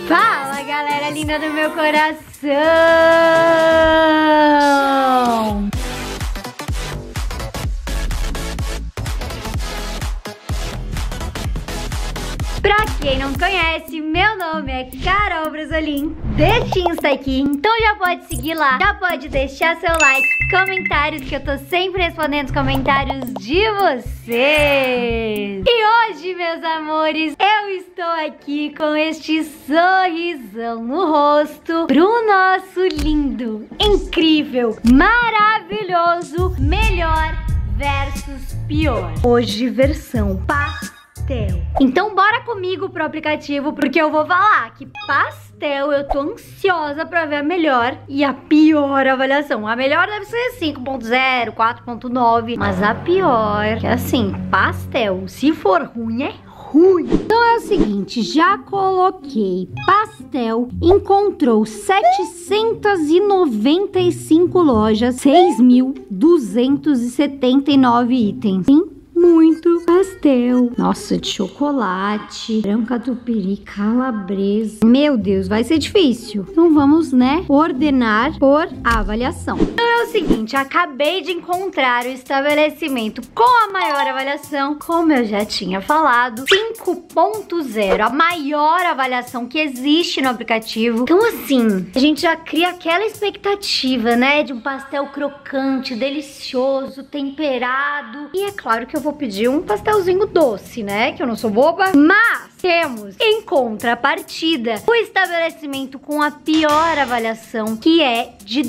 Fala, galera linda do meu coração! Pra quem não conhece, meu nome é Carol Brasolim, deste Insta aqui, então já pode seguir lá, já pode deixar seu like, comentários, que eu tô sempre respondendo os comentários de vocês. E hoje, meus amores, eu estou aqui com este sorrisão no rosto pro nosso lindo, incrível, maravilhoso, melhor versus pior. Hoje, versão pastel. Então bora comigo pro aplicativo, porque eu vou falar que pastel eu tô ansiosa pra ver a melhor e a pior avaliação. A melhor deve ser 5.0, 4.9, mas a pior, que é assim, pastel, se for ruim é ruim. Então é o seguinte, já coloquei pastel, encontrou 795 lojas, 6.279 itens. Sim, muito pastel. Nossa, de chocolate, branca tupiri, calabresa. Meu Deus, vai ser difícil. Então vamos, né, ordenar por avaliação. Então é o seguinte, acabei de encontrar o estabelecimento com a maior avaliação, como eu já tinha falado, 5.0, a maior avaliação que existe no aplicativo. Então assim, a gente já cria aquela expectativa, né, de um pastel crocante, delicioso, temperado. E é claro que eu vou pedir um pastelzinho doce, né? Que eu não sou boba. Mas temos em contrapartida o estabelecimento com a pior avaliação, que é de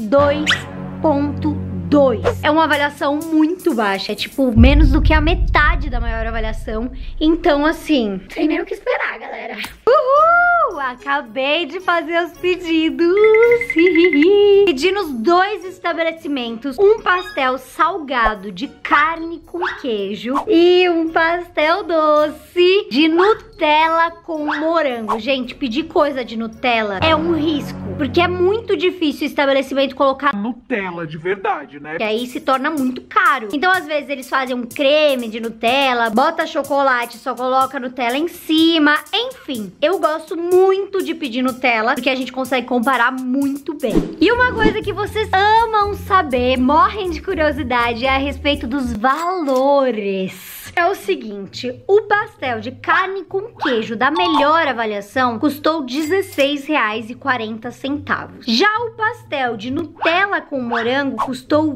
2.2. É uma avaliação muito baixa, é tipo menos do que a metade da maior avaliação. Então assim, sem nem o que esperar, galera. Uhul! Acabei de fazer os pedidos. Pedi nos dois estabelecimentos um pastel salgado de carne com queijo e um pastel doce de Nutella com morango. Gente, pedir coisa de Nutella é um risco, porque é muito difícil o estabelecimento colocar Nutella de verdade, né? E aí se torna muito caro. Então às vezes eles fazem um creme de Nutella, bota chocolate, só coloca Nutella em cima. Enfim, eu gosto muito de pedir Nutella, porque a gente consegue comparar muito bem. E uma coisa que vocês amam saber, morrem de curiosidade, é a respeito dos valores. É o seguinte, o pastel de carne com queijo da melhor avaliação custou R$16,40. Já o pastel de Nutella com morango custou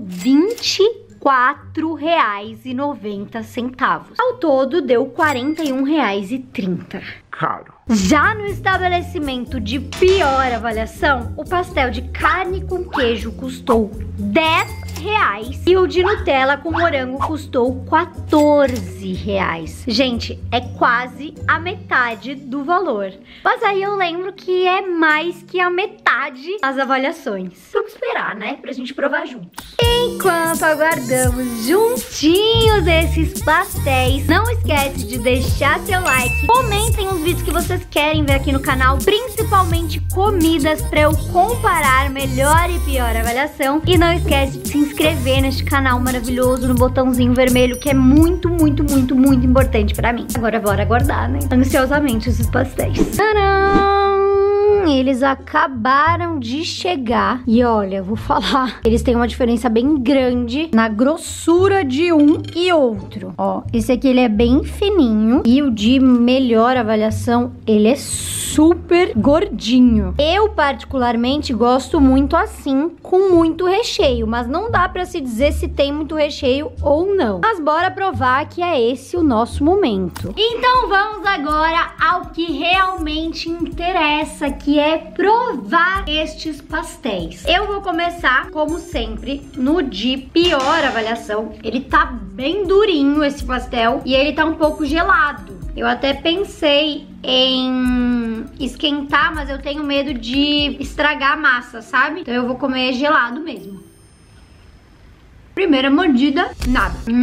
R$24,90. Ao todo deu R$41,30. Caro. Já no estabelecimento de pior avaliação, o pastel de carne com queijo custou R$10 e o de Nutella com morango custou R$14. Gente, é quase a metade do valor. Mas aí eu lembro que é mais que a metade das avaliações. Vamos esperar, né? Pra gente provar juntos. Enquanto aguardamos juntinhos esses pastéis, não esquece de deixar seu like. Comentem os vídeos que vocês querem ver aqui no canal, principalmente comidas, pra eu comparar melhor e pior avaliação. E não esquece de se inscrever neste canal maravilhoso, no botãozinho vermelho, que é muito, muito, muito, muito importante pra mim. Agora bora aguardar, né? Ansiosamente esses pastéis. Tcharam! Eles acabaram de chegar. E olha, vou falar, eles têm uma diferença bem grande na grossura de um e outro. Ó, esse aqui ele é bem fininho e o de melhor avaliação, ele é super gordinho. Eu particularmente gosto muito assim, com muito recheio, mas não dá pra se dizer se tem muito recheio ou não. Mas bora provar que é esse o nosso momento. Então vamos agora ao que realmente interessa, que é provar estes pastéis. Eu vou começar, como sempre, no de pior avaliação. Ele tá bem durinho, esse pastel, e ele tá um pouco gelado. Eu até pensei em esquentar, mas eu tenho medo de estragar a massa, sabe? Então eu vou comer gelado mesmo. Primeira mordida, nada.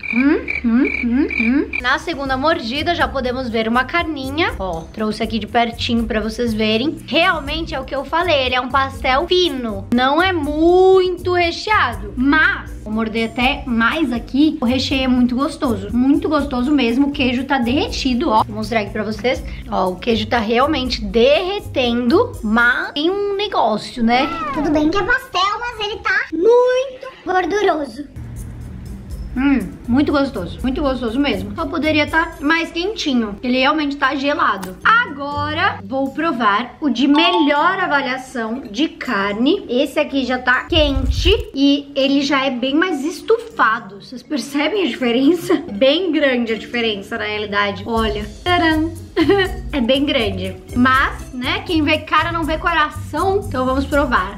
Na segunda mordida já podemos ver uma carninha. Ó, trouxe aqui de pertinho pra vocês verem. Realmente é o que eu falei, ele é um pastel fino. Não é muito recheado, mas vou morder até mais aqui. O recheio é muito gostoso mesmo. O queijo tá derretido, ó. Vou mostrar aqui pra vocês. Ó, o queijo tá realmente derretendo, mas tem um negócio, né? Tudo bem que é pastel, mas ele tá muito gorduroso. Muito gostoso mesmo. Só poderia estar mais quentinho. Ele realmente tá gelado. Agora vou provar o de melhor avaliação de carne. Esse aqui já tá quente e ele já é bem mais estufado. Vocês percebem a diferença? Bem grande a diferença na realidade. Olha, tcharam! É bem grande. Mas, né, quem vê cara não vê coração. Então vamos provar.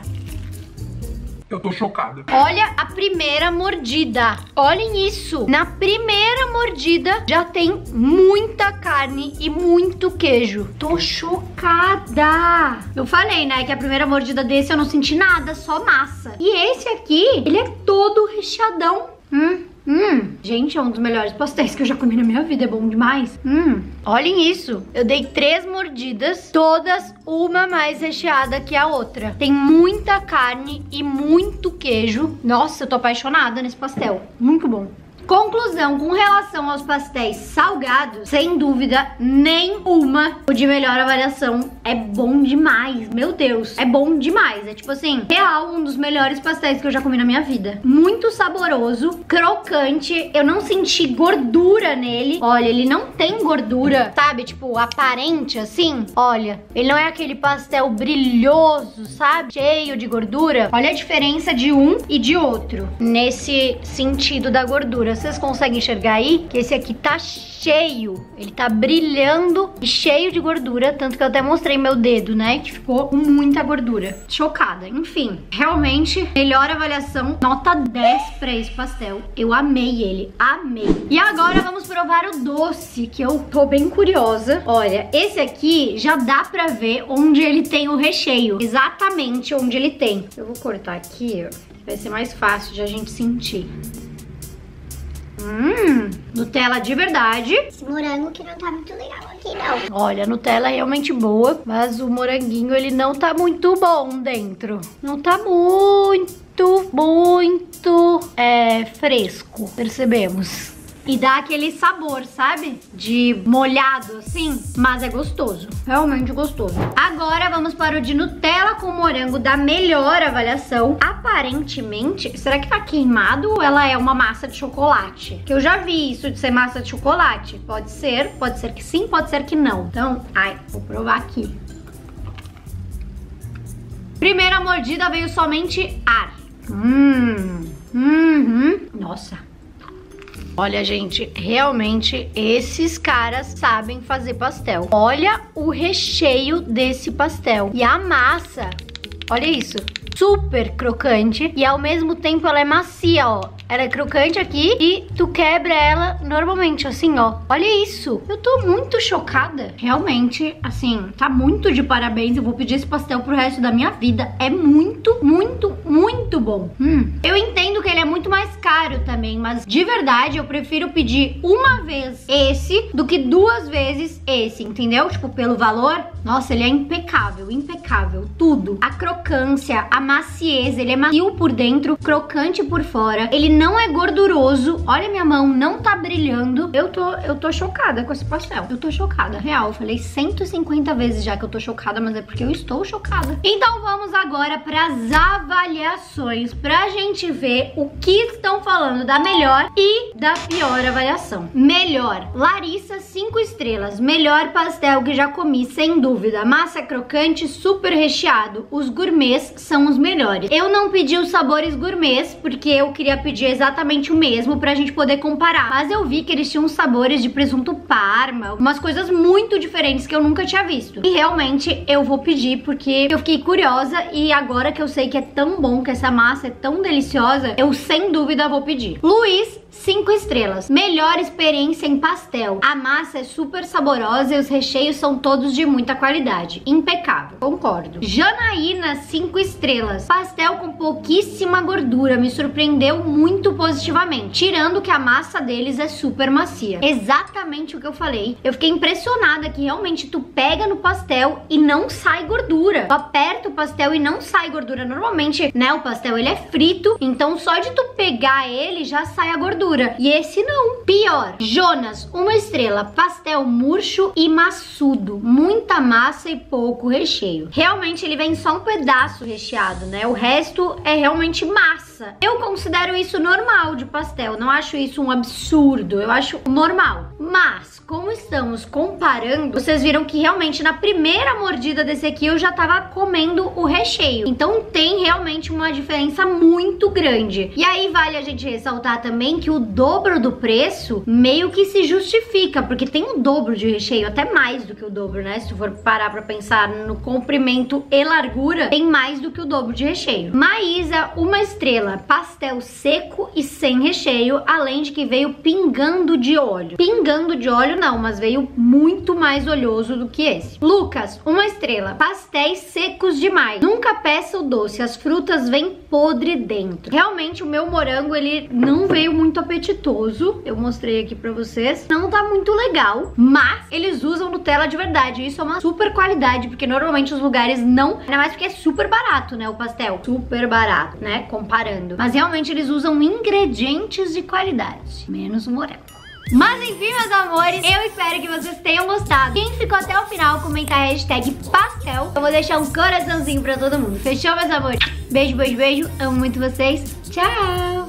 Eu tô chocada. Olha a primeira mordida. Olhem isso. Na primeira mordida já tem muita carne e muito queijo. Tô chocada. Eu falei, né, que a primeira mordida desse eu não senti nada, só massa. E esse aqui, ele é todo recheadão. Gente, é um dos melhores pastéis que eu já comi na minha vida. É bom demais. Olhem isso. Eu dei 3 mordidas, todas uma mais recheada que a outra. Tem muita carne e muito queijo. Nossa, eu tô apaixonada nesse pastel. Muito bom. Conclusão, com relação aos pastéis salgados, sem dúvida nenhuma, o de melhor avaliação é bom demais. Meu Deus, é bom demais. É tipo assim, real, um dos melhores pastéis que eu já comi na minha vida. Muito saboroso, crocante. Eu não senti gordura nele. Olha, ele não tem gordura, sabe? Tipo, aparente assim. Olha, ele não é aquele pastel brilhoso, sabe? Cheio de gordura. Olha a diferença de um e de outro nesse sentido da gordura. Vocês conseguem enxergar aí que esse aqui tá cheio, ele tá brilhando e cheio de gordura, tanto que eu até mostrei meu dedo, né, que ficou com muita gordura. Chocada, enfim, realmente melhor avaliação, nota 10 pra esse pastel. Eu amei ele, amei. E agora vamos provar o doce, que eu tô bem curiosa. Olha, esse aqui já dá pra ver onde ele tem o recheio, exatamente onde ele tem. Eu vou cortar aqui, ó, vai ser mais fácil de a gente sentir. Nutella de verdade. Esse morango que não tá muito legal aqui, não. Olha, a Nutella é realmente boa, mas o moranguinho, ele não tá muito bom dentro. Não tá muito fresco, percebemos. E dá aquele sabor, sabe? De molhado assim, mas é gostoso. Realmente gostoso. Agora vamos para o de Nutella com morango da melhor avaliação. Aparentemente, será que tá queimado ou ela é uma massa de chocolate? Que eu já vi isso de ser massa de chocolate. Pode ser que sim, pode ser que não. Então, vou provar aqui. Primeira mordida veio somente ar. Nossa. Olha, gente, realmente esses caras sabem fazer pastel. Olha o recheio desse pastel. E a massa, olha isso, super crocante e ao mesmo tempo ela é macia, ó. Ela é crocante aqui e tu quebra ela normalmente, assim, ó. Olha isso. Eu tô muito chocada. Realmente, assim, tá muito de parabéns. Eu vou pedir esse pastel pro resto da minha vida. É muito bom. Eu entendo que ele é muito mais caro também, mas de verdade eu prefiro pedir uma vez esse do que 2 vezes esse, entendeu? Tipo, pelo valor. Nossa, ele é impecável, tudo. A crocância, a maciez, ele é macio por dentro, crocante por fora. Ele não é gorduroso. Olha minha mão, não tá brilhando. Eu tô chocada com esse pastel. Eu tô chocada, real. Eu falei 150 vezes já que eu tô chocada, mas é porque eu estou chocada. Então vamos agora pras avaliações, pra gente ver o que estão falando da melhor e da pior avaliação. Melhor, Larissa 5 estrelas. Melhor pastel que já comi, sem dúvida. Massa crocante, super recheado. Os gourmets são os melhores. Eu não pedi os sabores gourmets porque eu queria pedir exatamente o mesmo pra gente poder comparar. Mas eu vi que eles tinham sabores de presunto parma, umas coisas muito diferentes que eu nunca tinha visto. E realmente eu vou pedir porque eu fiquei curiosa e agora que eu sei que é tão bom, que essa massa é tão deliciosa, eu sem dúvida vou pedir. Luiz 5 estrelas. Melhor experiência em pastel. A massa é super saborosa e os recheios são todos de muita qualidade. Impecável. Concordo. Janaína, 5 estrelas. Pastel com pouquíssima gordura. Me surpreendeu muito positivamente. Tirando que a massa deles é super macia. Exatamente o que eu falei. Eu fiquei impressionada que realmente tu pega no pastel e não sai gordura. Tu aperta o pastel e não sai gordura. Normalmente, né, o pastel ele é frito, então só de tu pegar ele já sai a gordura. E esse não. Pior. Jonas, 1 estrela. Pastel murcho e maçudo. Muita massa e pouco recheio. Realmente ele vem só um pedaço recheado, né? O resto é realmente massa. Eu considero isso normal de pastel. Não acho isso um absurdo. Eu acho normal. Mas, como estamos comparando, vocês viram que realmente na primeira mordida desse aqui eu já tava comendo o recheio. Então tem realmente uma diferença muito grande. E aí vale a gente ressaltar também que o dobro do preço meio que se justifica, porque tem o dobro de recheio, até mais do que o dobro, né? Se tu for parar pra pensar no comprimento e largura, tem mais do que o dobro de recheio. Maísa, 1 estrela. Pastel seco e sem recheio, além de que veio pingando de óleo. Pingando de óleo não, mas veio muito mais oleoso do que esse. Lucas, 1 estrela. Pastéis secos demais. Nunca peça o doce, as frutas vêm podre dentro. Realmente o meu morango, ele não veio muito apetitoso. Eu mostrei aqui pra vocês. Não tá muito legal, mas eles usam Nutella de verdade. Isso é uma super qualidade, porque normalmente os lugares não... Ainda mais porque é super barato, né, o pastel. Super barato, né, comparando. Mas realmente eles usam ingredientes de qualidade. Menos o morango. Mas enfim, meus amores, eu espero que vocês tenham gostado. Quem ficou até o final, comenta a hashtag pastel. Eu vou deixar um coraçãozinho pra todo mundo. Fechou, meus amores? Beijo, beijo, beijo. Amo muito vocês. Tchau!